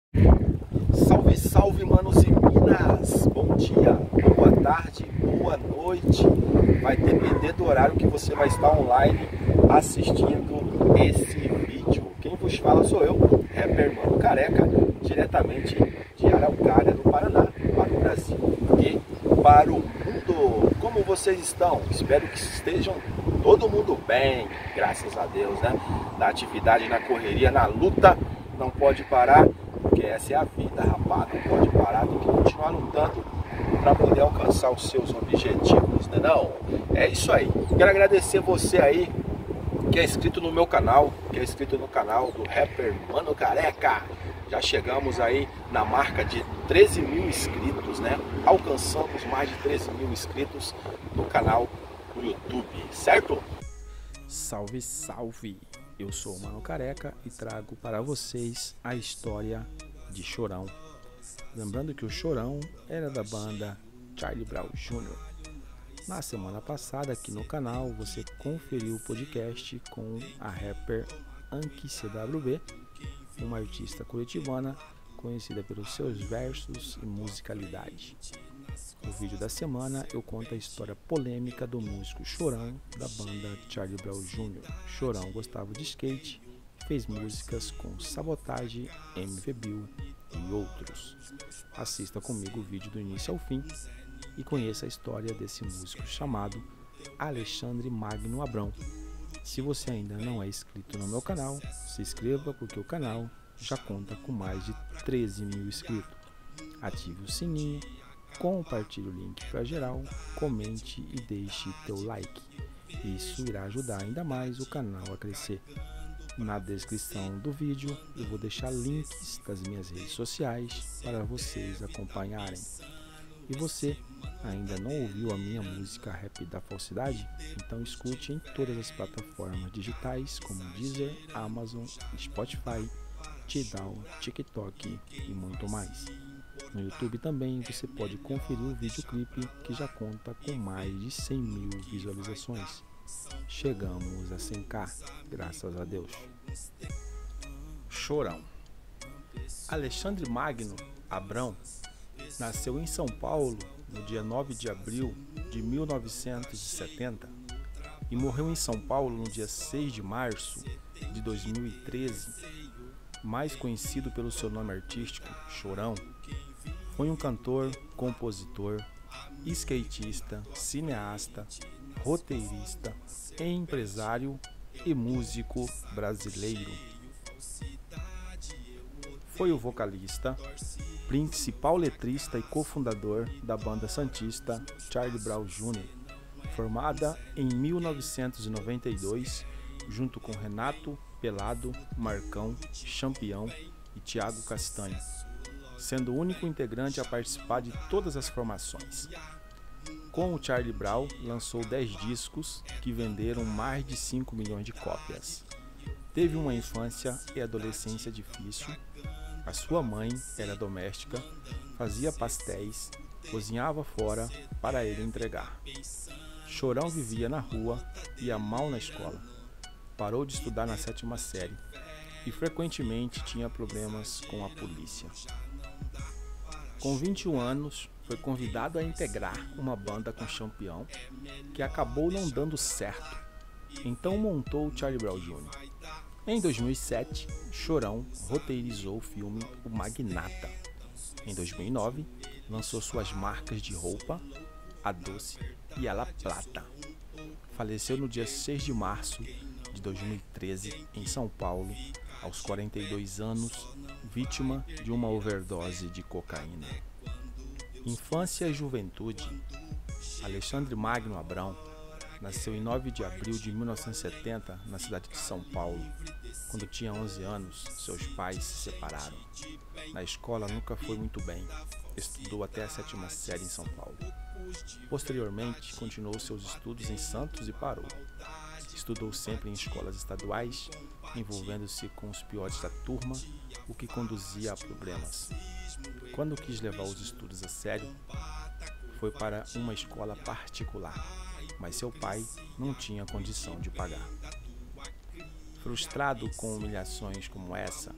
Salve, salve, manos e minas! Bom dia, boa tarde, boa noite. Vai depender do horário que você vai estar online assistindo esse vídeo. Quem vos fala sou eu, rapper Mano Careca, diretamente de Araucária, no Paraná, para o Brasil e para o mundo. Como vocês estão? Espero que estejam todo mundo bem, graças a Deus, né? Na atividade, na correria, na luta, não pode parar. Porque essa é a vida, rapaz, não pode parar, tem que continuar lutando para poder alcançar os seus objetivos, né não? É isso aí. Quero agradecer você aí que é inscrito no meu canal, que é inscrito no canal do rapper Mano Careca. Já chegamos aí na marca de 13 mil inscritos, né? Alcançamos mais de 13 mil inscritos no canal do YouTube, certo? Salve, salve! Eu sou o Mano Careca e trago para vocês a história de Chorão. Lembrando que o Chorão era da banda Charlie Brown Jr. Na semana passada aqui no canal você conferiu o podcast com a rapper Anki CWB, uma artista curitibana conhecida pelos seus versos e musicalidade. No vídeo da semana eu conto a história polêmica do músico Chorão da banda Charlie Brown Jr. Chorão gostava de skate e fez músicas com Sabotagem, MV Bill e outros. Assista comigo o vídeo do início ao fim e conheça a história desse músico chamado Alexandre Magno Abrão. Se você ainda não é inscrito no meu canal, se inscreva porque o canal já conta com mais de 13 mil inscritos. Ative o sininho, compartilhe o link para geral, comente e deixe teu like. Isso irá ajudar ainda mais o canal a crescer. Na descrição do vídeo eu vou deixar links das minhas redes sociais para vocês acompanharem. E você ainda não ouviu a minha música Rap da Falsidade? Então escute em todas as plataformas digitais como Deezer, Amazon, Spotify, Tidal, TikTok e muito mais. No YouTube também você pode conferir o videoclipe que já conta com mais de 100 mil visualizações. Chegamos a 100k, graças a Deus. Chorão. Alexandre Magno Abrão nasceu em São Paulo no dia 9 de abril de 1970 e morreu em São Paulo no dia 6 de março de 2013. Mais conhecido pelo seu nome artístico, Chorão, foi um cantor, compositor, skatista, cineasta, roteirista, empresário e músico brasileiro. Foi o vocalista, principal letrista e cofundador da banda santista Charlie Brown Jr., formada em 1992, junto com Renato Pelado, Marcão, Champião e Thiago Castanho, sendo o único integrante a participar de todas as formações. Com o Charlie Brown, lançou 10 discos que venderam mais de 5 milhões de cópias. Teve uma infância e adolescência difícil. A sua mãe era doméstica, fazia pastéis, cozinhava fora para ele entregar. Chorão vivia na rua, ia mal na escola. Parou de estudar na 7ª série e frequentemente tinha problemas com a polícia. Com 21 anos, foi convidado a integrar uma banda com Champião, que acabou não dando certo. Então montou o Charlie Brown Jr. Em 2007, Chorão roteirizou o filme O Magnata. Em 2009, lançou suas marcas de roupa, A Doce e A La Plata. Faleceu no dia 6 de março de 2013 em São Paulo, aos 42 anos, vítima de uma overdose de cocaína. Infância e juventude. Alexandre Magno Abrão nasceu em 9 de abril de 1970 na cidade de São Paulo. Quando tinha 11 anos, seus pais se separaram. Na escola nunca foi muito bem. Estudou até a 7ª série em São Paulo. Posteriormente, continuou seus estudos em Santos e parou. Estudou sempre em escolas estaduais, envolvendo-se com os piores da turma, o que conduzia a problemas. Quando quis levar os estudos a sério, foi para uma escola particular, mas seu pai não tinha condição de pagar. Frustrado com humilhações como essa,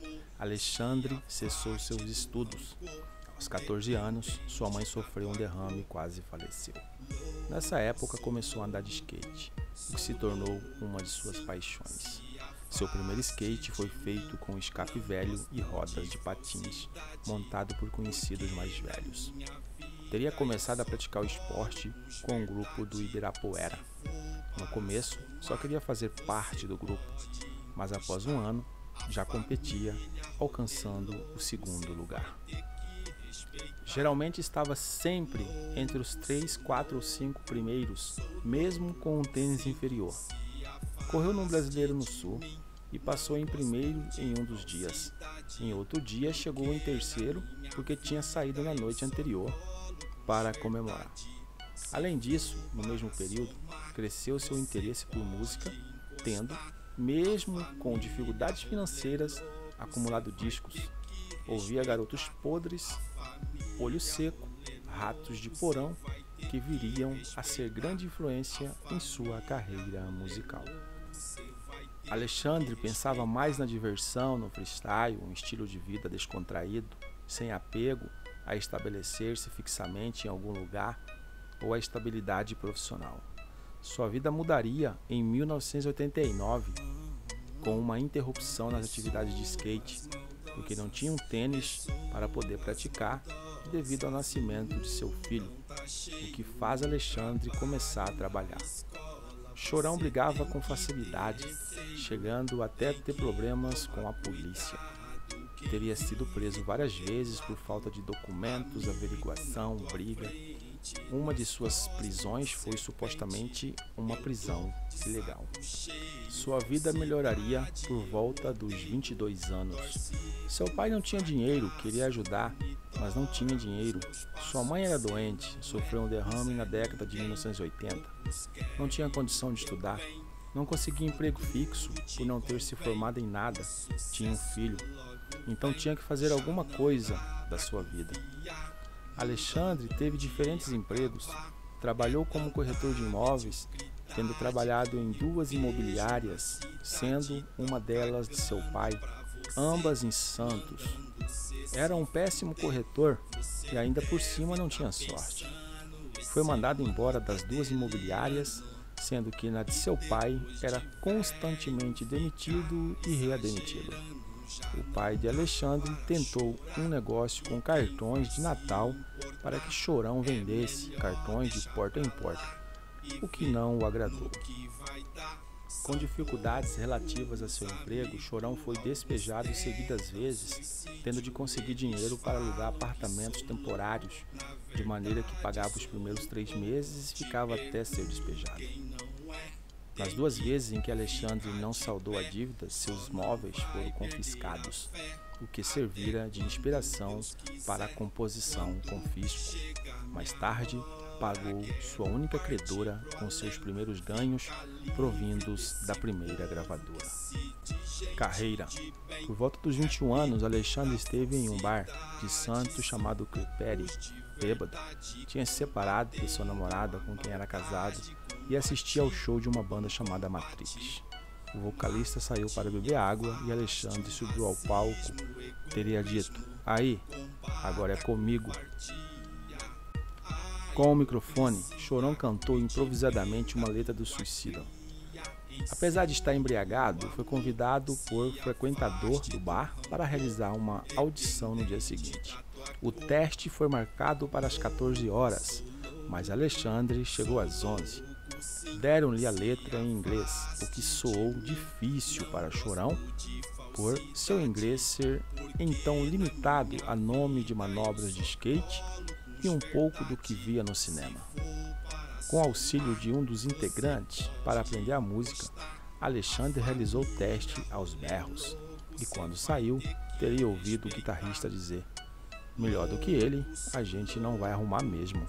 Alexandre cessou seus estudos. Aos 14 anos, sua mãe sofreu um derrame e quase faleceu. Nessa época começou a andar de skate, o que se tornou uma de suas paixões. Seu primeiro skate foi feito com escape velho e rodas de patins, montado por conhecidos mais velhos. Teria começado a praticar o esporte com um grupo do Ibirapuera. No começo, só queria fazer parte do grupo, mas após um ano, já competia, alcançando o segundo lugar. Geralmente estava sempre entre os 3, 4 ou 5 primeiros, mesmo com um tênis inferior. Correu num Brasileiro no Sul e passou em primeiro em um dos dias. Em outro dia chegou em terceiro porque tinha saído na noite anterior para comemorar. Além disso, no mesmo período, cresceu seu interesse por música, tendo, mesmo com dificuldades financeiras, acumulado discos. Ouvia Garotos Podres, Olho Seco, Ratos de Porão, que viriam a ser grande influência em sua carreira musical. Alexandre pensava mais na diversão, no freestyle, um estilo de vida descontraído, sem apego a estabelecer-se fixamente em algum lugar ou a estabilidade profissional. Sua vida mudaria em 1989, com uma interrupção nas atividades de skate, porque não tinha um tênis para poder praticar devido ao nascimento de seu filho, o que faz Alexandre começar a trabalhar. Chorão brigava com facilidade, chegando até a ter problemas com a polícia. Teria sido preso várias vezes por falta de documentos, averiguação, briga. Uma de suas prisões foi supostamente uma prisão ilegal. Sua vida melhoraria por volta dos 22 anos. Seu pai não tinha dinheiro, queria ajudar, mas não tinha dinheiro. Sua mãe era doente, sofreu um derrame na década de 1980. Não tinha condição de estudar. Não conseguia emprego fixo por não ter se formado em nada. Tinha um filho, então tinha que fazer alguma coisa da sua vida. Alexandre teve diferentes empregos. Trabalhou como corretor de imóveis, tendo trabalhado em 2 imobiliárias, sendo uma delas de seu pai, ambas em Santos. Era um péssimo corretor e ainda por cima não tinha sorte. Foi mandado embora das 2 imobiliárias, sendo que na de seu pai era constantemente demitido e readmitido. O pai de Alexandre tentou um negócio com cartões de Natal para que Chorão vendesse cartões de porta em porta, o que não o agradou. Com dificuldades relativas a seu emprego, Chorão foi despejado seguidas vezes, tendo de conseguir dinheiro para alugar apartamentos temporários, de maneira que pagava os primeiros 3 meses e ficava até ser despejado. Nas 2 vezes em que Alexandre não saldou a dívida, seus móveis foram confiscados, o que servira de inspiração para a composição Confisco. Mais tarde, pagou sua única credora com seus primeiros ganhos provindos da primeira gravadora. Carreira. Por volta dos 21 anos, Alexandre esteve em um bar de Santos chamado Crepere. Bêbado, tinha se separado de sua namorada com quem era casado e assistia ao show de uma banda chamada Matrix. O vocalista saiu para beber água e Alexandre subiu ao palco. Teria dito: "Aí, agora é comigo." Com o microfone, Chorão cantou improvisadamente uma letra do Suicida. Apesar de estar embriagado, foi convidado por frequentador do bar para realizar uma audição no dia seguinte. O teste foi marcado para as 14 horas, mas Alexandre chegou às 11. Deram-lhe a letra em inglês, o que soou difícil para Chorão, por seu inglês ser então limitado a nome de manobras de skate e um pouco do que via no cinema. Com auxílio de um dos integrantes para aprender a música, Alexandre realizou o teste aos berros, e quando saiu, teria ouvido o guitarrista dizer: "Melhor do que ele, a gente não vai arrumar mesmo."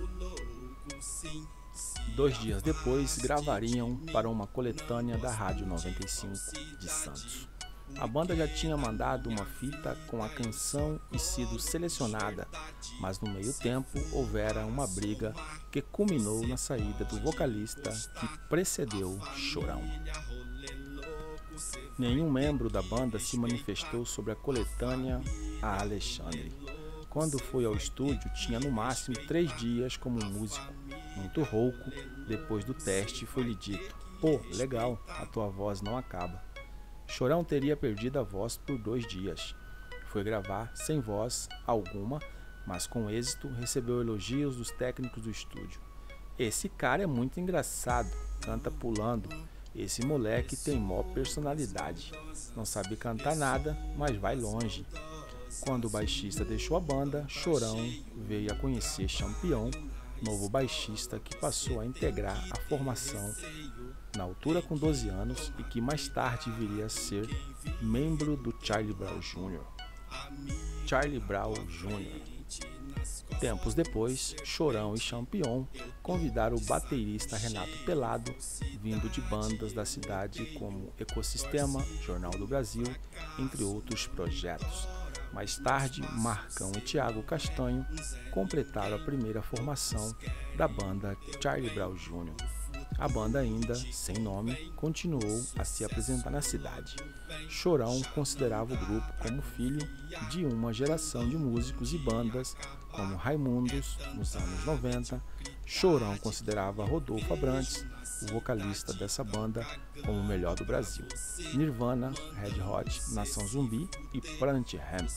2 dias depois, gravariam para uma coletânea da Rádio 95 de Santos. A banda já tinha mandado uma fita com a canção e sido selecionada, mas no meio tempo houvera uma briga que culminou na saída do vocalista que precedeu Chorão. Nenhum membro da banda se manifestou sobre a coletânea a Alexandre. Quando foi ao estúdio, tinha no máximo 3 dias como músico. Muito rouco, depois do teste foi-lhe dito: "Pô, legal, a tua voz não acaba." Chorão teria perdido a voz por 2 dias. Foi gravar sem voz alguma, mas com êxito recebeu elogios dos técnicos do estúdio. "Esse cara é muito engraçado, canta pulando. Esse moleque tem mó personalidade. Não sabe cantar nada, mas vai longe." Quando o baixista deixou a banda, Chorão veio a conhecer Champion, novo baixista que passou a integrar a formação na altura com 12 anos e que mais tarde viria a ser membro do Charlie Brown Jr. Charlie Brown Jr. Tempos depois, Chorão e Champion convidaram o baterista Renato Pelado, vindo de bandas da cidade como Ecosistema, Jornal do Brasil, entre outros projetos. Mais tarde, Marcão e Thiago Castanho completaram a primeira formação da banda Charlie Brown Jr. A banda, ainda sem nome, continuou a se apresentar na cidade. Chorão considerava o grupo como filho de uma geração de músicos e bandas como Raimundos, nos anos 90. Chorão considerava Rodolfo Abrantes, o vocalista dessa banda, como o melhor do Brasil. Nirvana, Red Hot, Nação Zumbi e Planet Hemp.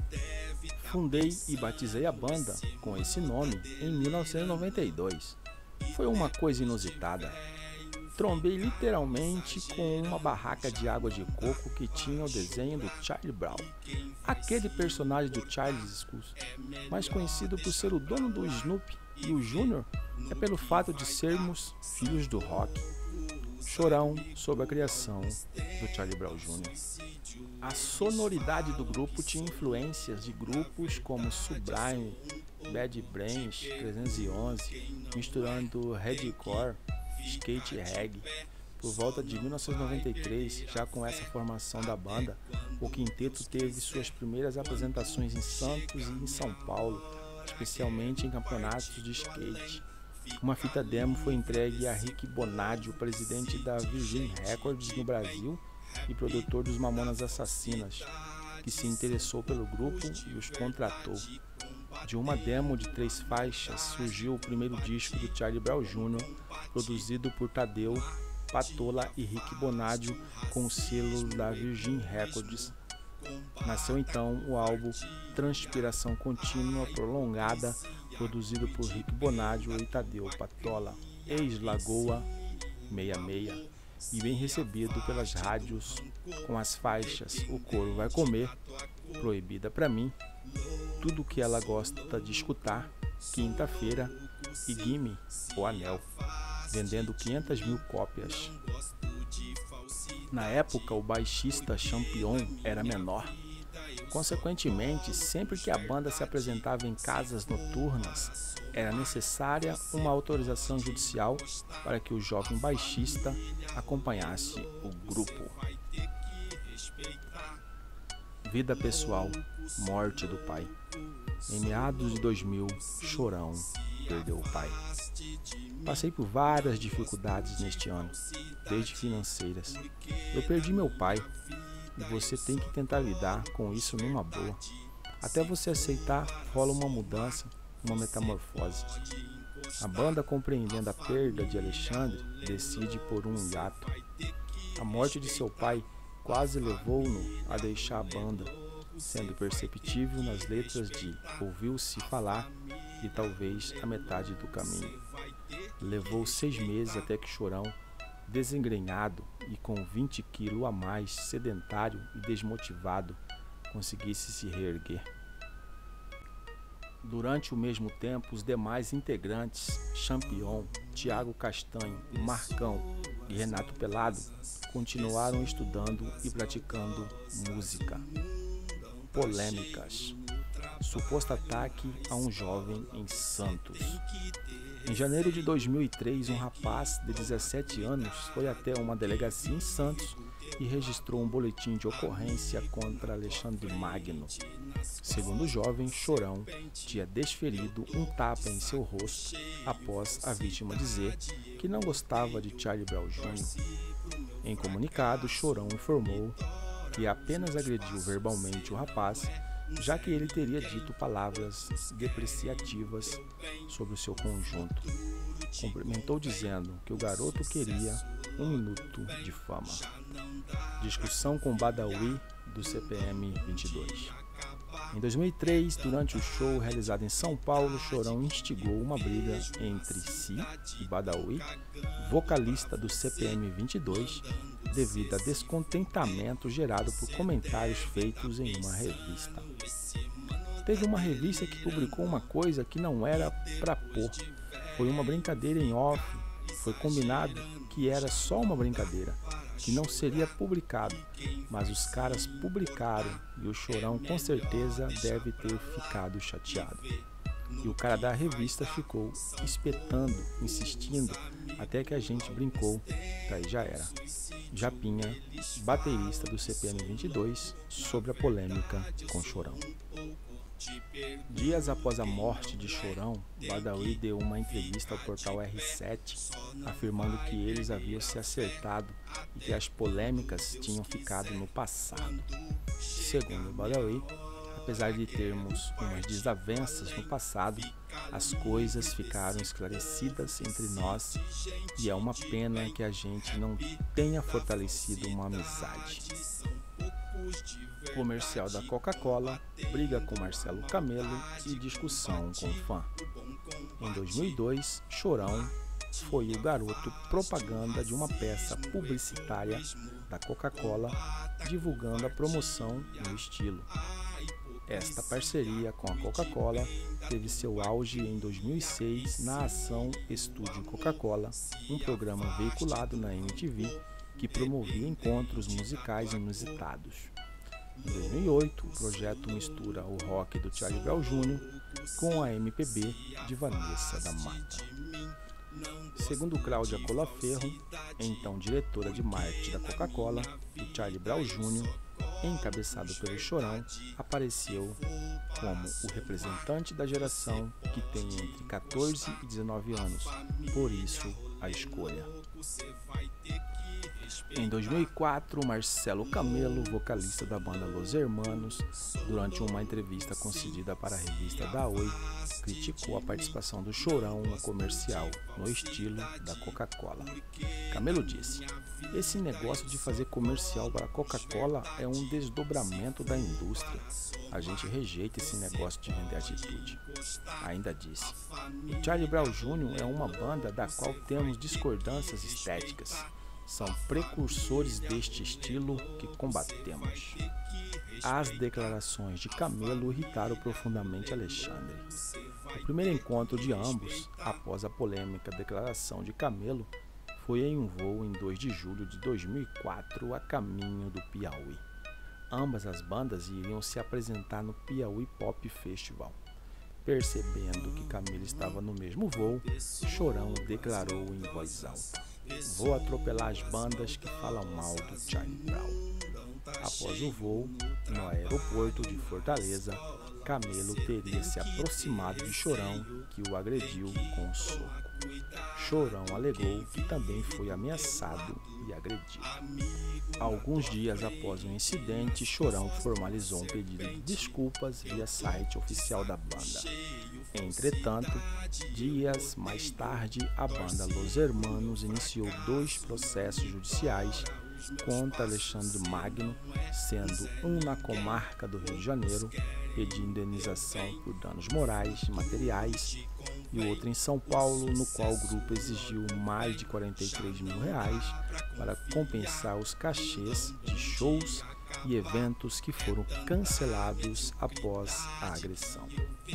Fundei e batizei a banda com esse nome em 1992. Foi uma coisa inusitada. Trombei literalmente com uma barraca de água de coco que tinha o desenho do Charlie Brown, aquele personagem do Charles Schulz, mais conhecido por ser o dono do Snoopy, e o Júnior é pelo fato de sermos filhos do rock. Chorão sobre a criação do Charlie Brown Jr. A sonoridade do grupo tinha influências de grupos como Sublime, Bad Brains, 311, misturando Redcore, skate e reggae. Por volta de 1993, já com essa formação da banda, o quinteto teve suas primeiras apresentações em Santos e em São Paulo, especialmente em campeonatos de skate. Uma fita demo foi entregue a Rick Bonadio, presidente da Virgin Records no Brasil e produtor dos Mamonas Assassinas, que se interessou pelo grupo e os contratou. De uma demo de 3 faixas surgiu o primeiro disco do Charlie Brown Jr., produzido por Tadeu, Patola e Rick Bonadio com o selo da Virgin Records. Nasceu então o álbum Transpiração Contínua Prolongada, produzido por Rick Bonadio e Tadeu Patola, ex-Lagoa 66, e bem recebido pelas rádios com as faixas O Couro Vai Comer, Proibida Pra Mim, Tudo Que Ela Gosta de Escutar, Quinta-feira e Gimme o Anel, vendendo 500.000 cópias. Na época, o baixista Champion era menor. Consequentemente, sempre que a banda se apresentava em casas noturnas, era necessária uma autorização judicial para que o jovem baixista acompanhasse o grupo. Vida pessoal, morte do pai. Em meados de 2000, Chorão perdeu o pai. Passei por várias dificuldades neste ano, desde financeiras. Eu perdi meu pai e você tem que tentar lidar com isso numa boa. Até você aceitar, rola uma mudança, uma metamorfose. A banda, compreendendo a perda de Alexandre, decide por um hiato. A morte de seu pai quase levou-no a deixar a banda, sendo perceptível nas letras de Ouviu-se Falar e talvez a metade do caminho. Levou 6 meses até que Chorão, desengrenhado e com 20 quilos a mais, sedentário e desmotivado, conseguisse se reerguer. Durante o mesmo tempo, os demais integrantes, Champion, Thiago Castanho, Marcão e Renato Pelado, continuaram estudando e praticando música. Polêmicas. Suposto ataque a um jovem em Santos. Em janeiro de 2003, um rapaz de 17 anos foi até uma delegacia em Santos e registrou um boletim de ocorrência contra Alexandre Magno. Segundo o jovem, Chorão tinha desferido um tapa em seu rosto após a vítima dizer que não gostava de Charlie Brown Jr. Em comunicado, Chorão informou que apenas agrediu verbalmente o rapaz, já que ele teria dito palavras depreciativas sobre o seu conjunto. Complementou dizendo que o garoto queria 1 minuto de fama. Discussão com Badawi do CPM 22. Em 2003, durante o show realizado em São Paulo, Chorão instigou uma briga entre si e Badawi, vocalista do CPM 22, devido a descontentamento gerado por comentários feitos em uma revista. Teve uma revista que publicou uma coisa que não era pra pôr. Foi uma brincadeira em off. Foi combinado que era só uma brincadeira, que não seria publicado, mas os caras publicaram e o Chorão com certeza deve ter ficado chateado. E o cara da revista ficou espetando, insistindo, até que a gente brincou, daí já era. Japinha, baterista do CPM 22, sobre a polêmica com Chorão. Dias após a morte de Chorão, Badawi deu uma entrevista ao portal R7, afirmando que eles haviam se acertado e que as polêmicas tinham ficado no passado. Segundo Badawi, apesar de termos umas desavenças no passado, as coisas ficaram esclarecidas entre nós e é uma pena que a gente não tenha fortalecido uma amizade. Comercial da Coca-Cola, briga com Marcelo Camelo e discussão com fã. Em 2002, Chorão foi o garoto propaganda de uma peça publicitária da Coca-Cola divulgando a promoção no estilo. Esta parceria com a Coca-Cola teve seu auge em 2006 na ação Estúdio Coca-Cola, um programa veiculado na MTV que promovia encontros musicais inusitados. Em 2008, o projeto mistura o rock do Charlie Brown Jr. com a MPB de Vanessa da Mata. Segundo Cláudia Colaferro, então diretora de marketing da Coca-Cola, o Charlie Brown Jr., encabeçado pelo Chorão, apareceu como o representante da geração que tem entre 14 e 19 anos, por isso a escolha. Em 2004, Marcelo Camelo, vocalista da banda Los Hermanos, durante uma entrevista concedida para a revista Da Oi, criticou a participação do Chorão no comercial, no estilo da Coca-Cola. Camelo disse: "Esse negócio de fazer comercial para a Coca-Cola é um desdobramento da indústria. A gente rejeita esse negócio de vender atitude." Ainda disse: "O Charlie Brown Jr. é uma banda da qual temos discordâncias estéticas. São precursores deste estilo que combatemos." As declarações de Camelo irritaram profundamente Alexandre. O primeiro encontro de ambos, após a polêmica declaração de Camelo, foi em um voo em 2 de julho de 2004 a caminho do Piauí. Ambas as bandas iriam se apresentar no Piauí Pop Festival. Percebendo que Camelo estava no mesmo voo, Chorão declarou em voz alta: "Vou atropelar as bandas que falam mal do Charlie Brown." Após o voo, no aeroporto de Fortaleza, Camelo teria se aproximado de Chorão, que o agrediu com um soco. Chorão alegou que também foi ameaçado e agredido. Alguns dias após o incidente, Chorão formalizou um pedido de desculpas via site oficial da banda. Entretanto, dias mais tarde, a banda Los Hermanos iniciou 2 processos judiciais contra Alexandre Magno, sendo um na comarca do Rio de Janeiro, pedindo indenização por danos morais e materiais, e outro em São Paulo, no qual o grupo exigiu mais de R$43 mil para compensar os cachês de shows e eventos que foram cancelados após a agressão.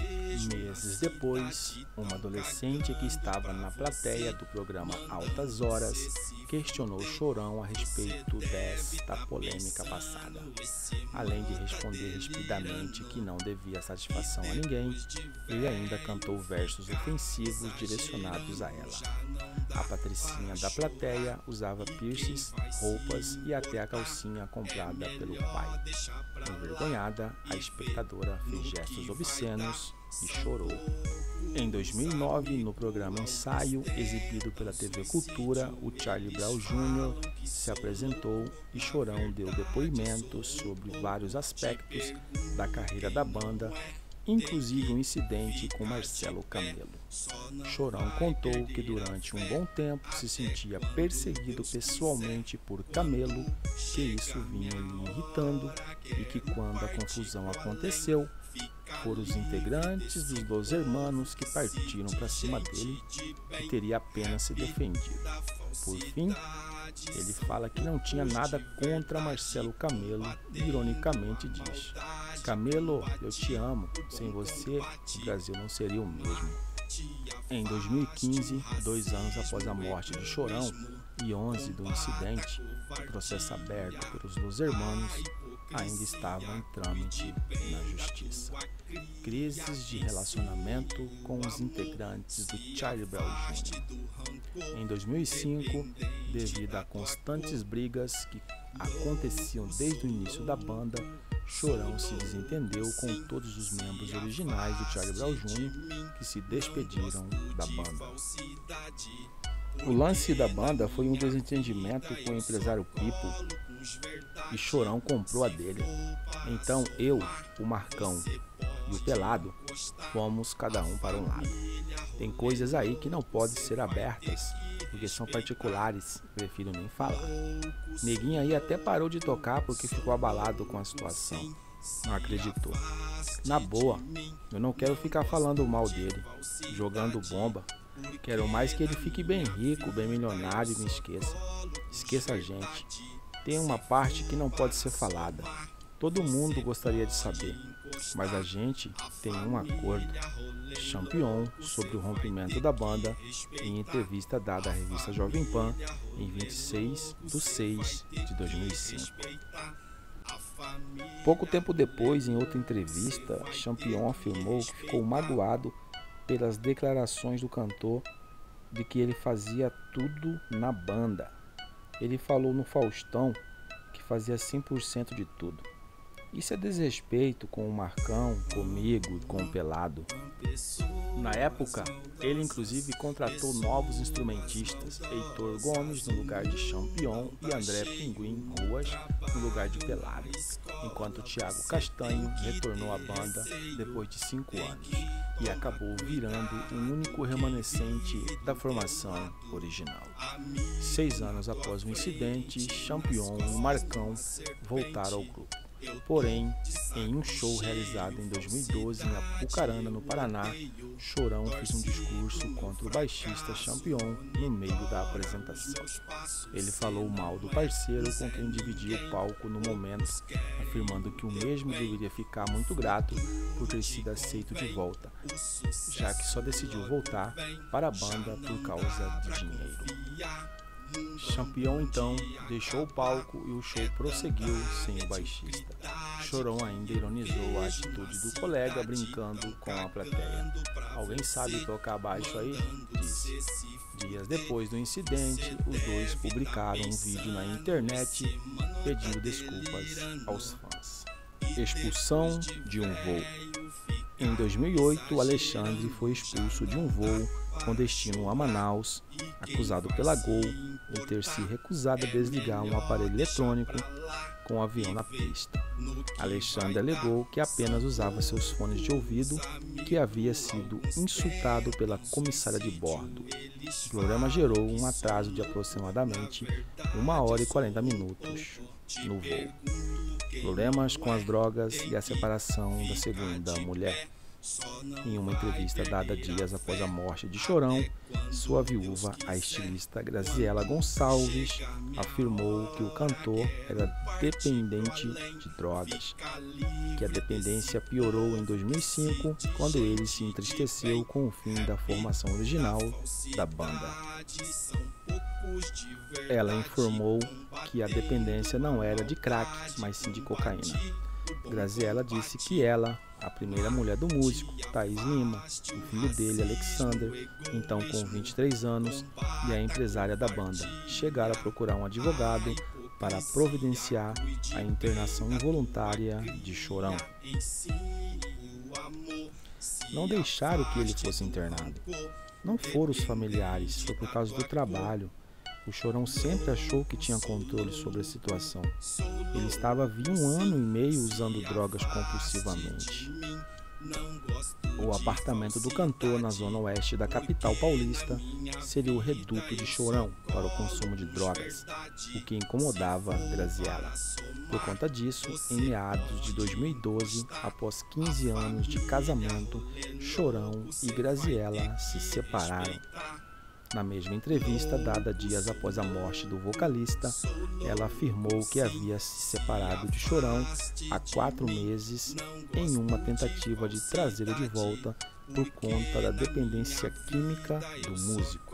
Meses depois, uma adolescente que estava na plateia do programa Altas Horas questionou Chorão a respeito desta polêmica passada. Além de responder rispidamente que não devia satisfação a ninguém, ele ainda cantou versos ofensivos direcionados a ela. A patricinha da plateia usava piercings, roupas e até a calcinha comprada pelo pai. Envergonhada, a espectadora fez gestos obscenos e chorou. Em 2009, no programa Ensaio, exibido pela TV Cultura, o Charlie Brown Jr. se apresentou e Chorão deu depoimentos sobre vários aspectos da carreira da banda, inclusive um incidente com Marcelo Camelo. Chorão contou que durante um bom tempo se sentia perseguido pessoalmente por Camelo, que isso vinha lhe irritando e que quando a confusão aconteceu, foram os integrantes dos Los Hermanos que partiram para cima dele e teria apenas se defendido. Por fim, ele fala que não tinha nada contra Marcelo Camelo e ironicamente diz: "Camelo, eu te amo, sem você o Brasil não seria o mesmo." Em 2015, 2 anos após a morte de Chorão e 11 do incidente, o processo aberto pelos Los Hermanos ainda estava em trâmite na justiça. Crises de relacionamento com os integrantes do Charlie Brown Jr. Em 2005, devido a constantes brigas que aconteciam desde o início da banda, Chorão se desentendeu com todos os membros originais do Charlie Brown Jr. que se despediram da banda. O lance da banda foi um desentendimento com o empresário Pipo e Chorão comprou a dele. Então eu, o Marcão e o Pelado fomos cada um para um lado. Tem coisas aí que não podem ser abertas, porque são particulares, prefiro nem falar. Neguinho aí até parou de tocar porque ficou abalado com a situação. Não acreditou. Na boa, eu não quero ficar falando mal dele, jogando bomba. Quero mais que ele fique bem rico, bem milionário e me esqueça. Esqueça a gente. Tem uma parte que não pode ser falada. Todo mundo gostaria de saber, mas a gente tem um acordo. Champion sobre o rompimento da banda em entrevista dada à revista Jovem Pan em 26/6/2005. Pouco tempo depois, em outra entrevista, Champion afirmou que ficou magoado pelas declarações do cantor de que ele fazia tudo na banda. Ele falou no Faustão que fazia 100% de tudo. Isso é desrespeito com o Marcão, comigo e com o Pelado. Na época, ele inclusive contratou novos instrumentistas, Heitor Gomes no lugar de Champion e André Pinguim Ruas no lugar de Pelado, enquanto Thiago Castanho retornou à banda depois de 5 anos e acabou virando o único remanescente da formação original. 6 anos após o incidente, Champion e Marcão voltaram ao grupo. Porém, em um show realizado em 2012 em Apucarana, no Paraná, Chorão fez um discurso contra o baixista Champion no meio da apresentação. Ele falou mal do parceiro com quem dividia o palco no momento, afirmando que o mesmo deveria ficar muito grato por ter sido aceito de volta, já que só decidiu voltar para a banda por causa de dinheiro. Champion então deixou o palco e o show prosseguiu sem o baixista. Chorão ainda ironizou a atitude do colega, brincando com a plateia. "Alguém sabe tocar baixo aí?" disse. Dias depois do incidente, os dois publicaram um vídeo na internet pedindo desculpas aos fãs. Expulsão de um voo. Em 2008, Alexandre foi expulso de um voo com destino a Manaus, acusado pela Gol em ter se recusado a desligar um aparelho eletrônico com o avião na pista. Alexandre alegou que apenas usava seus fones de ouvido e que havia sido insultado pela comissária de bordo. O programa gerou um atraso de aproximadamente 1 hora e 40 minutos no voo. Problemas com as drogas e a separação da segunda mulher. Em uma entrevista dada dias após a morte de Chorão, sua viúva, a estilista Graziela Gonçalves, afirmou que o cantor era dependente de drogas, que a dependência piorou em 2005, quando ele se entristeceu com o fim da formação original da banda. Ela informou que a dependência não era de crack, mas sim de cocaína. Graziela disse que ela, a primeira mulher do músico, Thaís Lima, o filho dele, Alexander, então com 23 anos, e a empresária da banda, chegaram a procurar um advogado para providenciar a internação involuntária de Chorão. não deixaram que ele fosse internado. Não foram os familiares, foi por causa do trabalho. O Chorão sempre achou que tinha controle sobre a situação. Ele estava havia 1 ano e meio usando drogas compulsivamente. O apartamento do cantor na zona oeste da capital paulista seria o reduto de Chorão para o consumo de drogas, o que incomodava Graziella. Por conta disso, em meados de 2012, após 15 anos de casamento, Chorão e Graziella se separaram. Na mesma entrevista, dada dias após a morte do vocalista, ela afirmou que havia se separado de Chorão há 4 meses em uma tentativa de trazê-lo de volta por conta da dependência química do músico.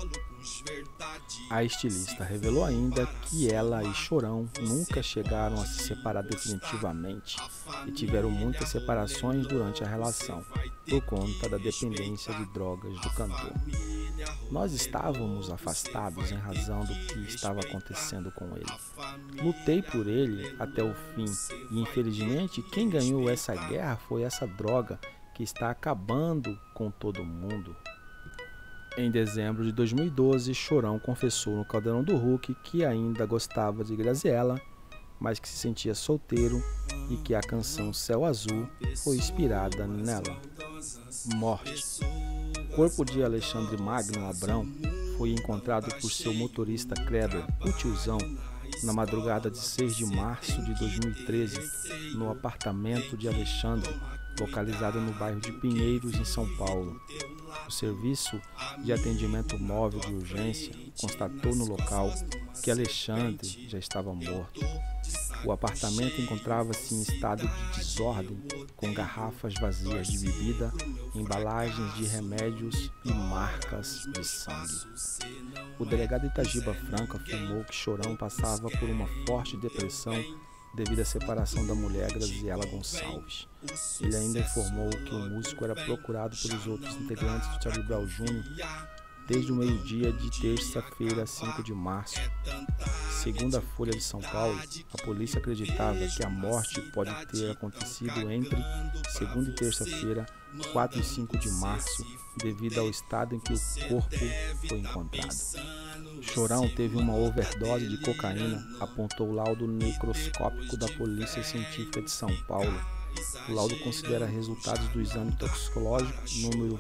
A estilista revelou ainda que ela e Chorão nunca chegaram a se separar definitivamente e tiveram muitas separações durante a relação, por conta da dependência de drogas do cantor. Nós estávamos afastados em razão do que estava acontecendo com ele. Lutei por ele até o fim e, infelizmente, quem ganhou essa guerra foi essa droga que está acabando com todo mundo. Em dezembro de 2012, Chorão confessou no Caldeirão do Hulk que ainda gostava de Graziella, mas que se sentia solteiro e que a canção Céu Azul foi inspirada nela. Morte. O corpo de Alexandre Magno Abrão foi encontrado por seu motorista Kleber, o tiozão, na madrugada de 6 de março de 2013, no apartamento de Alexandre, localizado no bairro de Pinheiros, em São Paulo. O serviço de atendimento móvel de urgência constatou no local que Alexandre já estava morto. O apartamento encontrava-se em estado de desordem, com garrafas vazias de bebida, embalagens de remédios e marcas de sangue. O delegado Itagiba Franco afirmou que Chorão passava por uma forte depressão devido à separação da mulher Graziella Gonçalves. Ele ainda informou que o músico era procurado pelos outros integrantes do Charlie Brown Jr. desde o meio-dia de terça-feira, 5 de março. Segundo a Folha de São Paulo, a polícia acreditava que a morte pode ter acontecido entre segunda e terça-feira, 4 e 5 de março, devido ao estado em que o corpo foi encontrado. Chorão teve uma overdose de cocaína, apontou o laudo necroscópico da Polícia Científica de São Paulo. O laudo considera resultados do exame toxicológico número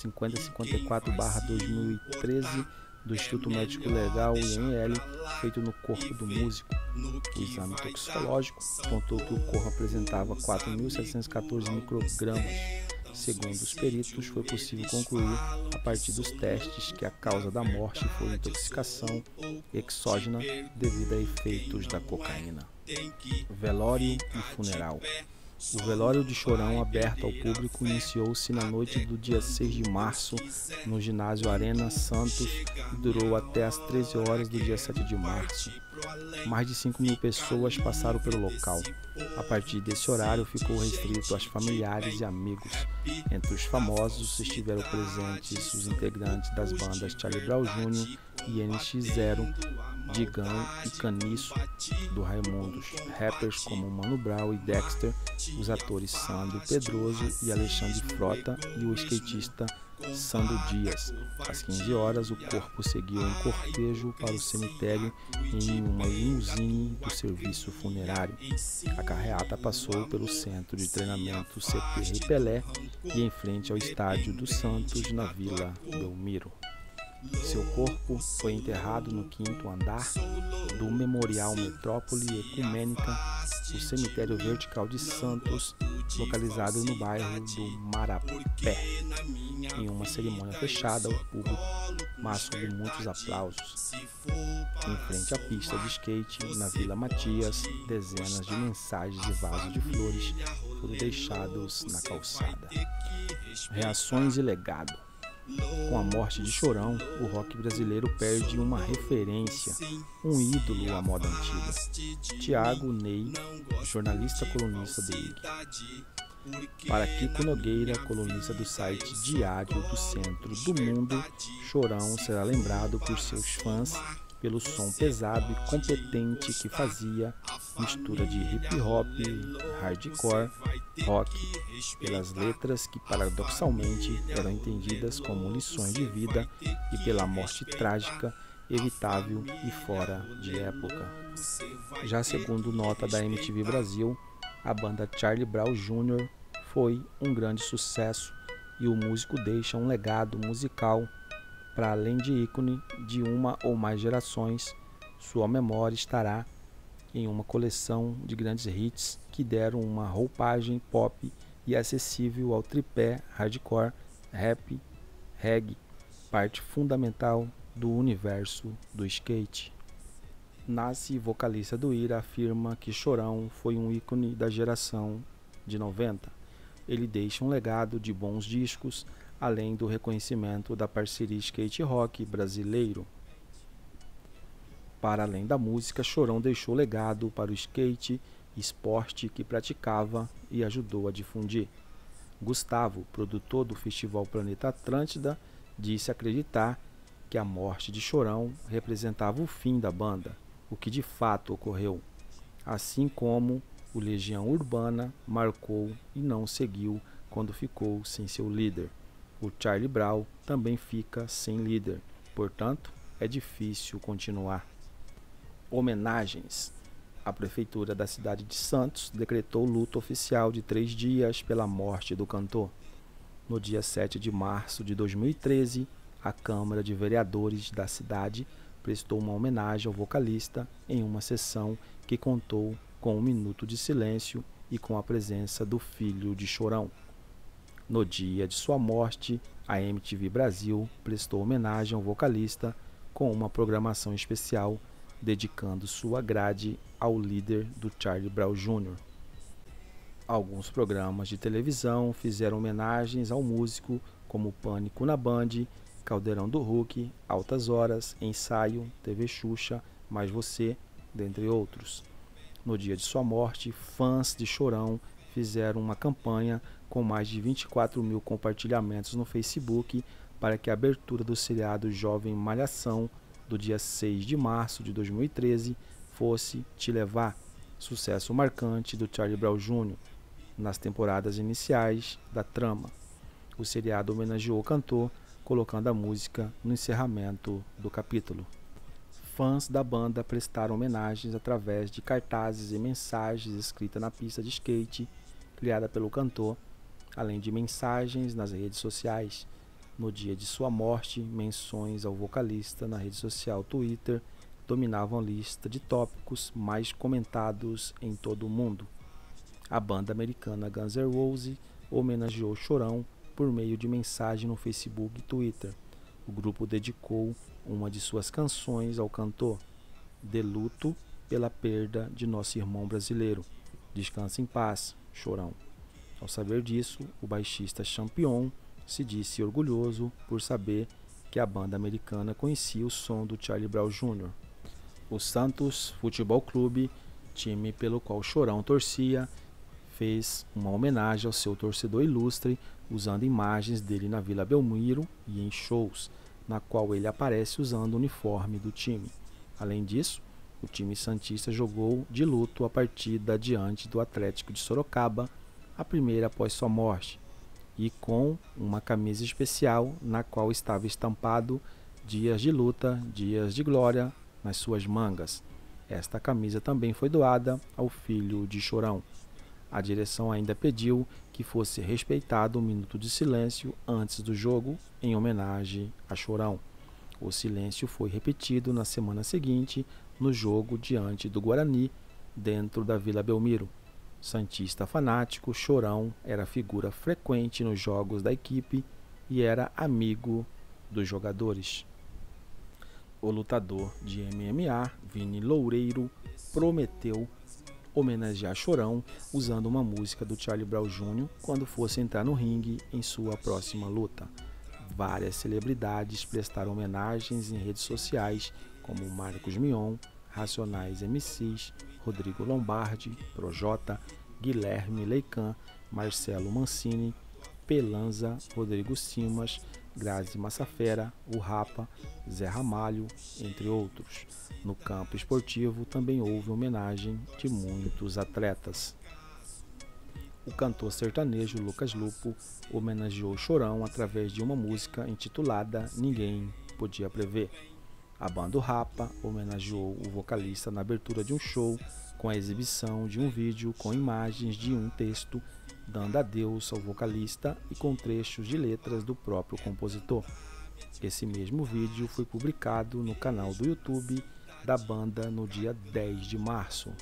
5054/2013 do Instituto Médico Legal IML, feito no corpo do músico. O exame toxicológico apontou que o corpo apresentava 4.714 microgramas. Segundo os peritos, foi possível concluir, a partir dos testes, que a causa da morte foi intoxicação exógena devido a efeitos da cocaína. Velório e funeral. O velório de Chorão, aberto ao público, iniciou-se na noite do dia 6 de março no ginásio Arena Santos e durou até às 13 horas do dia 7 de março. Mais de 5.000 pessoas passaram pelo local. A partir desse horário ficou restrito aos familiares e amigos. Entre os famosos estiveram presentes os integrantes das bandas Charlie Brown Jr. e NX0, Digão e Caniço, do Raimundos, rappers como Mano Brown e Dexter, os atores Sandro Pedroso e Alexandre Frota e o skatista Sandro Dias. Às 15 horas, o corpo seguiu em cortejo para o cemitério em uma limusine do serviço funerário. A carreata passou pelo centro de treinamento CT Pelé e em frente ao estádio do Santos, na Vila Belmiro. Seu corpo foi enterrado no 5º andar do Memorial Metrópole Ecumênica, o cemitério vertical de Santos, localizado no bairro do Marapé, em uma cerimônia fechada ao público, mas sob muitos aplausos. Em frente à pista de skate, na Vila Matias, dezenas de mensagens e vasos de flores foram deixados na calçada. Reações e legado. Com a morte de Chorão, o rock brasileiro perde uma referência, um ídolo à moda antiga. Tiago Ney, jornalista colunista do IG. Para Kiko Nogueira, colunista do site Diário do Centro do Mundo, Chorão será lembrado por seus fãs pelo som pesado e competente que fazia, mistura de hip hop, hardcore, rock, pelas letras que paradoxalmente eram entendidas como lições de vida e pela morte trágica, evitável e fora de época. Já segundo nota da MTV Brasil, a banda Charlie Brown Jr. foi um grande sucesso e o músico deixa um legado musical. Para além de ícone de uma ou mais gerações, sua memória estará em uma coleção de grandes hits que deram uma roupagem pop e acessível ao tripé hardcore, rap, reggae, parte fundamental do universo do skate. Nasce, vocalista do Ira, afirma que Chorão foi um ícone da geração de 90. Ele deixa um legado de bons discos, além do reconhecimento da parceria skate rock brasileiro. Para além da música, Chorão deixou legado para o skate, esporte que praticava e ajudou a difundir. Gustavo, produtor do Festival Planeta Atlântida, disse acreditar que a morte de Chorão representava o fim da banda, o que de fato ocorreu, assim como o Legião Urbana marcou e não seguiu quando ficou sem seu líder. O Charlie Brown também fica sem líder, portanto, é difícil continuar. Homenagens. A Prefeitura da cidade de Santos decretou luto oficial de 3 dias pela morte do cantor. No dia 7 de março de 2013, a Câmara de Vereadores da cidade prestou uma homenagem ao vocalista em uma sessão que contou com 1 minuto de silêncio e com a presença do filho de Chorão. No dia de sua morte, a MTV Brasil prestou homenagem ao vocalista com uma programação especial, dedicando sua grade ao líder do Charlie Brown Jr. Alguns programas de televisão fizeram homenagens ao músico, como Pânico na Band, Caldeirão do Hulk, Altas Horas, Ensaio, TV Xuxa, Mais Você, dentre outros. No dia de sua morte, fãs de Chorão fizeram uma campanha com mais de 24 mil compartilhamentos no Facebook para que a abertura do seriado Jovem Malhação, do dia 6 de março de 2013, fosse Te Levar, sucesso marcante do Charlie Brown Jr. nas temporadas iniciais da trama. O seriado homenageou o cantor, colocando a música no encerramento do capítulo. Fãs da banda prestaram homenagens através de cartazes e mensagens escritas na pista de skate criada pelo cantor, além de mensagens nas redes sociais. No dia de sua morte, menções ao vocalista na rede social Twitter dominavam a lista de tópicos mais comentados em todo o mundo. A banda americana Guns N' Roses homenageou Chorão por meio de mensagem no Facebook e Twitter. O grupo dedicou uma de suas canções ao cantor, De Luto pela perda de nosso irmão brasileiro. Descansa em paz, Chorão. Ao saber disso, o baixista Champion se disse orgulhoso por saber que a banda americana conhecia o som do Charlie Brown Jr. O Santos Futebol Clube, time pelo qual Chorão torcia, fez uma homenagem ao seu torcedor ilustre usando imagens dele na Vila Belmiro e em shows, na qual ele aparece usando o uniforme do time. Além disso, o time santista jogou de luto a partida diante do Atlético de Sorocaba, a primeira após sua morte, e com uma camisa especial na qual estava estampado Dias de Luta, Dias de Glória nas suas mangas. Esta camisa também foi doada ao filho de Chorão. A direção ainda pediu que fosse respeitado 1 minuto de silêncio antes do jogo, em homenagem a Chorão. O silêncio foi repetido na semana seguinte, no jogo diante do Guarani, dentro da Vila Belmiro. Santista fanático, Chorão era figura frequente nos jogos da equipe e era amigo dos jogadores. O lutador de MMA, Vini Loureiro, prometeu homenagear Chorão usando uma música do Charlie Brown Jr. quando fosse entrar no ringue em sua próxima luta. Várias celebridades prestaram homenagens em redes sociais, como Marcos Mion, Racionais MCs, Rodrigo Lombardi, Projota, Guilherme Leican, Marcelo Mancini, Pelanza, Rodrigo Simas, Grazi Massafera, o Rapa, Zé Ramalho, entre outros. No campo esportivo também houve homenagem de muitos atletas. O cantor sertanejo Lucas Lupo homenageou Chorão através de uma música intitulada Ninguém Podia Prever. A banda Rapa homenageou o vocalista na abertura de um show com a exibição de um vídeo com imagens de um texto dando adeus ao vocalista e com trechos de letras do próprio compositor. Esse mesmo vídeo foi publicado no canal do YouTube da banda no dia 10 de março.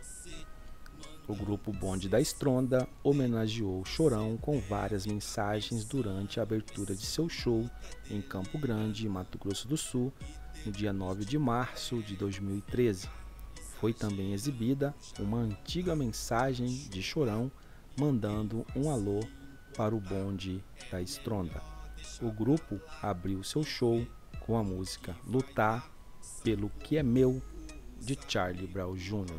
O grupo Bonde da Estronda homenageou Chorão com várias mensagens durante a abertura de seu show em Campo Grande, Mato Grosso do Sul, no dia 9 de março de 2013. Foi também exibida uma antiga mensagem de Chorão mandando um alô para o Bonde da Estronda. O grupo abriu seu show com a música Lutar pelo que é meu, de Charlie Brown Jr.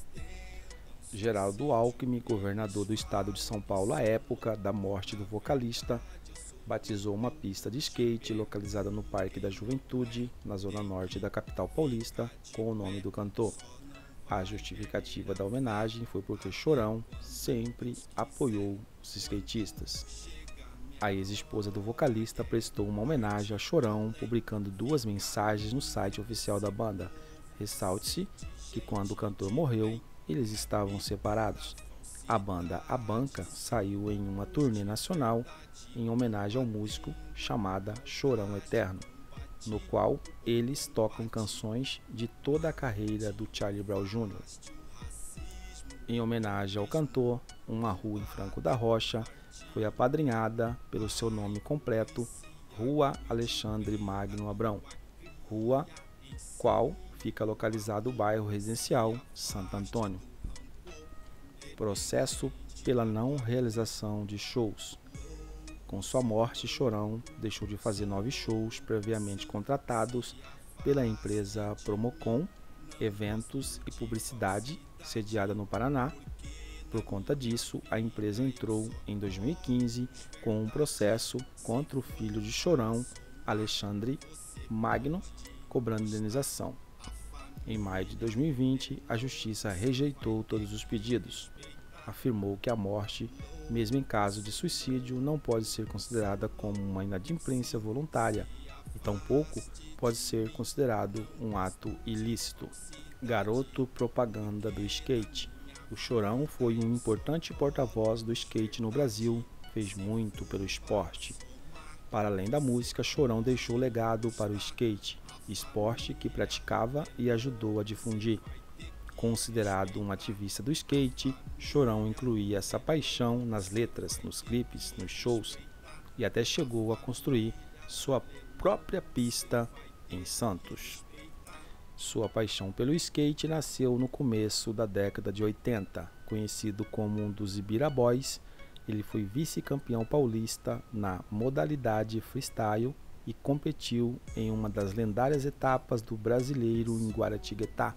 Geraldo Alckmin, governador do estado de São Paulo à época da morte do vocalista, batizou uma pista de skate localizada no Parque da Juventude, na zona norte da capital paulista, com o nome do cantor. A justificativa da homenagem foi porque Chorão sempre apoiou os skatistas. A ex-esposa do vocalista prestou uma homenagem a Chorão, publicando 2 mensagens no site oficial da banda. Ressalte-se que quando o cantor morreu, eles estavam separados. A banda A Banca saiu em uma turnê nacional em homenagem ao músico chamada Chorão Eterno, no qual eles tocam canções de toda a carreira do Charlie Brown Jr. Em homenagem ao cantor, uma rua em Franco da Rocha foi apadrinhada pelo seu nome completo, Rua Alexandre Magno Abrão, rua qual fica localizado o bairro residencial Santo Antônio. Processo pela não realização de shows. Com sua morte, Chorão deixou de fazer 9 shows previamente contratados pela empresa Promocom Eventos e Publicidade, sediada no Paraná. Por conta disso, a empresa entrou em 2015 com um processo contra o filho de Chorão, Alexandre Magno, cobrando indenização. Em maio de 2020, a justiça rejeitou todos os pedidos. Afirmou que a morte, mesmo em caso de suicídio, não pode ser considerada como uma inadimplência voluntária e tampouco pode ser considerado um ato ilícito. Garoto propaganda do skate. O Chorão foi um importante porta-voz do skate no Brasil, fez muito pelo esporte. Para além da música, Chorão deixou legado para o skate, esporte que praticava e ajudou a difundir. Considerado um ativista do skate, Chorão incluía essa paixão nas letras, nos clipes, nos shows e até chegou a construir sua própria pista em Santos. Sua paixão pelo skate nasceu no começo da década de 80. Conhecido como um dos Ibira Boys, ele foi vice-campeão paulista na modalidade freestyle e competiu em uma das lendárias etapas do Brasileiro em Guaratinguetá.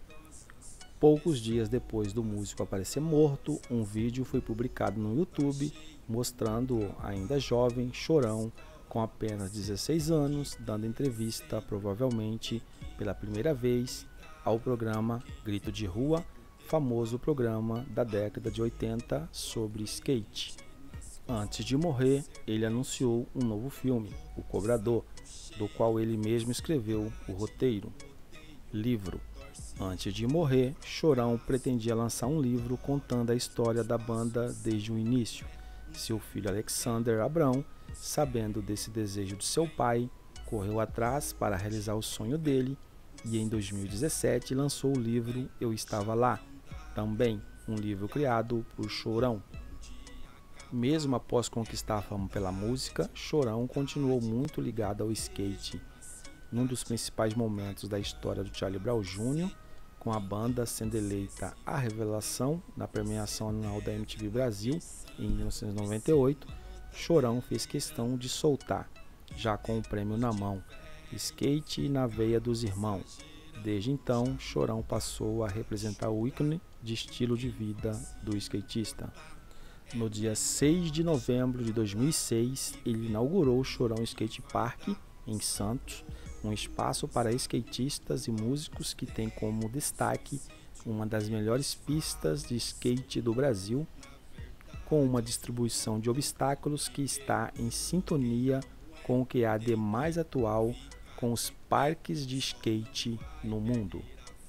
Poucos dias depois do músico aparecer morto, um vídeo foi publicado no YouTube mostrando, ainda jovem, Chorão com apenas 16 anos, dando entrevista, provavelmente pela primeira vez, ao programa Grito de Rua, famoso programa da década de 80 sobre skate. Antes de morrer, ele anunciou um novo filme, O Cobrador, do qual ele mesmo escreveu o roteiro. Livro. Antes de morrer, Chorão pretendia lançar um livro contando a história da banda desde o início. Seu filho Alexander Abrão, sabendo desse desejo de seu pai, correu atrás para realizar o sonho dele e em 2017 lançou o livro Eu Estava Lá, também um livro criado por Chorão. Mesmo após conquistar a fama pela música, Chorão continuou muito ligado ao skate. Num dos principais momentos da história do Charlie Brown Jr., com a banda sendo eleita a revelação na premiação anual da MTV Brasil em 1998, Chorão fez questão de soltar, já com o prêmio na mão, Skate na Veia dos Irmãos. Desde então, Chorão passou a representar o ícone de estilo de vida do skatista. No dia 6 de novembro de 2006, ele inaugurou o Chorão Skate Park, em Santos, um espaço para skatistas e músicos que tem como destaque uma das melhores pistas de skate do Brasil, com uma distribuição de obstáculos que está em sintonia com o que há de mais atual com os parques de skate no mundo.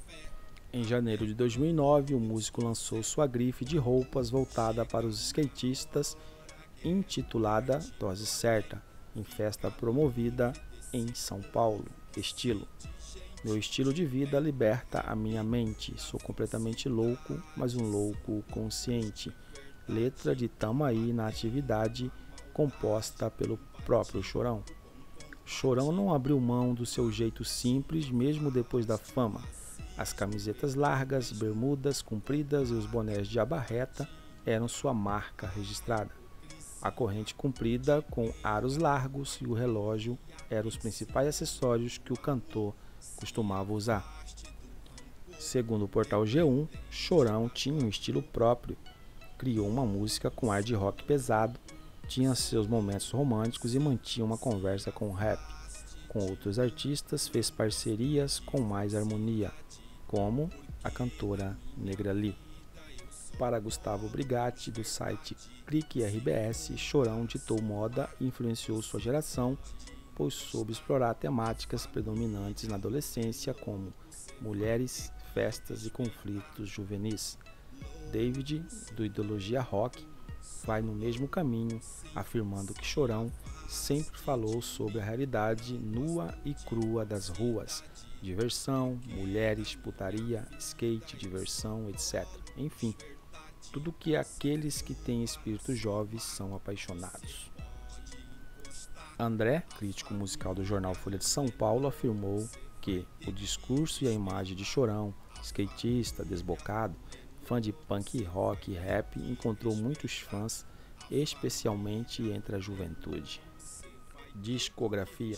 Em janeiro de 2009, o músico lançou sua grife de roupas voltada para os skatistas, intitulada Dose Certa, em festa promovida em São Paulo. Estilo: meu estilo de vida liberta a minha mente. Sou completamente louco, mas um louco consciente. Letra de Tamo Aí na Atividade, composta pelo próprio Chorão. Chorão não abriu mão do seu jeito simples, mesmo depois da fama. As camisetas largas, bermudas compridas e os bonés de aba reta eram sua marca registrada. A corrente comprida com aros largos e o relógio eram os principais acessórios que o cantor costumava usar. Segundo o portal G1, Chorão tinha um estilo próprio, criou uma música com ar de rock pesado, tinha seus momentos românticos e mantinha uma conversa com rap. Com outros artistas, fez parcerias com mais harmonia, como a cantora Negra Lee. Para Gustavo Brigatti, do site Clique RBS, Chorão ditou moda e influenciou sua geração, pois soube explorar temáticas predominantes na adolescência como mulheres, festas e conflitos juvenis. David, do Ideologia Rock, vai no mesmo caminho, afirmando que Chorão sempre falou sobre a realidade nua e crua das ruas, diversão, mulheres, putaria, skate, diversão, etc. Enfim, tudo que aqueles que têm espíritos jovens são apaixonados. André, crítico musical do jornal Folha de São Paulo, afirmou que o discurso e a imagem de Chorão, skatista, desbocado, fã de punk rock e rap, encontrou muitos fãs, especialmente entre a juventude. Discografia: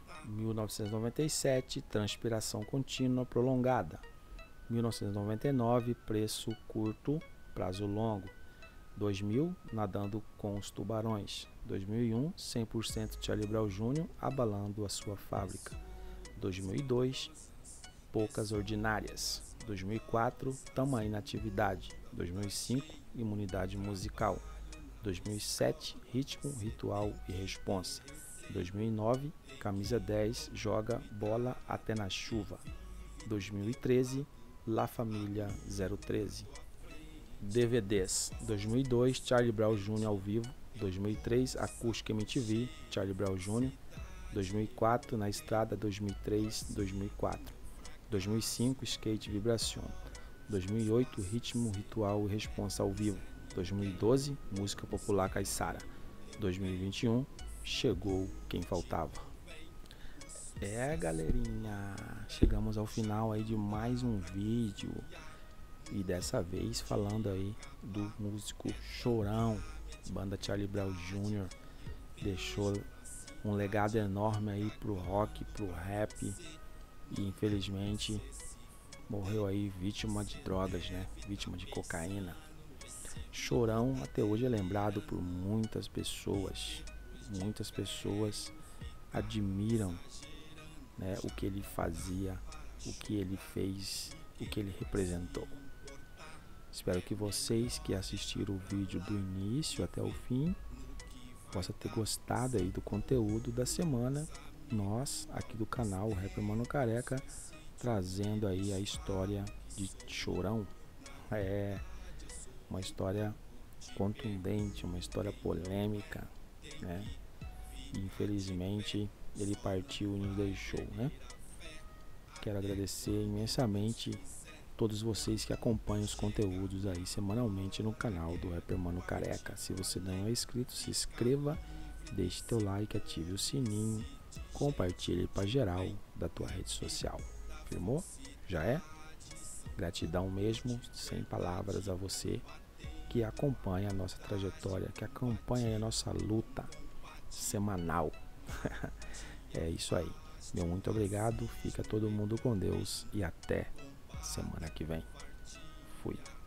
1997, Transpiração Contínua Prolongada. 1999, Preço Curto, Prazo Longo. 2000, Nadando com os Tubarões. 2001, 100% Charlie Brown Jr. Abalando a Sua Fábrica. 2002, Poucas Ordinárias. 2004, Tamo Aí na Atividade. 2005, Imunidade Musical. 2007, Ritmo, Ritual e Responsa. 2009, Camisa 10, Joga Bola Até na Chuva. 2013, La Família 013. DVDs: 2002, Charlie Brown Jr. ao vivo. 2003, Acústica MTV, Charlie Brown Jr. 2004, Na Estrada. 2003, 2004. 2005, Skate Vibração. 2008, Ritmo, Ritual e Responsa ao vivo. 2012, Música Popular Caiçara. 2021, Chegou Quem Faltava. Galerinha, chegamos ao final aí de mais um vídeo, e dessa vez falando aí do músico Chorão, banda Charlie Brown Jr. Deixou um legado enorme aí pro rock, pro rap, e infelizmente morreu aí vítima de drogas, né? Vítima de cocaína. Chorão até hoje é lembrado por muitas pessoas. Muitas pessoas admiram, né, o que ele fazia, o que ele fez, o que ele representou. Espero que vocês que assistiram o vídeo do início até o fim possam ter gostado aí do conteúdo da semana. Nós, aqui do canal o Rapper Mano Careca, trazendo aí a história de Chorão. É uma história contundente, uma história polêmica, né? Infelizmente ele partiu e nos deixou, né? Quero agradecer imensamente todos vocês que acompanham os conteúdos aí semanalmente no canal do Rapper Mano Careca. Se você não é inscrito, se inscreva, deixe teu like, ative o sininho, compartilhe para geral da tua rede social. Firmou? Já é? Gratidão mesmo, sem palavras, a você que acompanha a nossa trajetória, que acompanha a nossa luta semanal. É isso aí. Meu muito obrigado. Fica todo mundo com Deus e até semana que vem. Fui.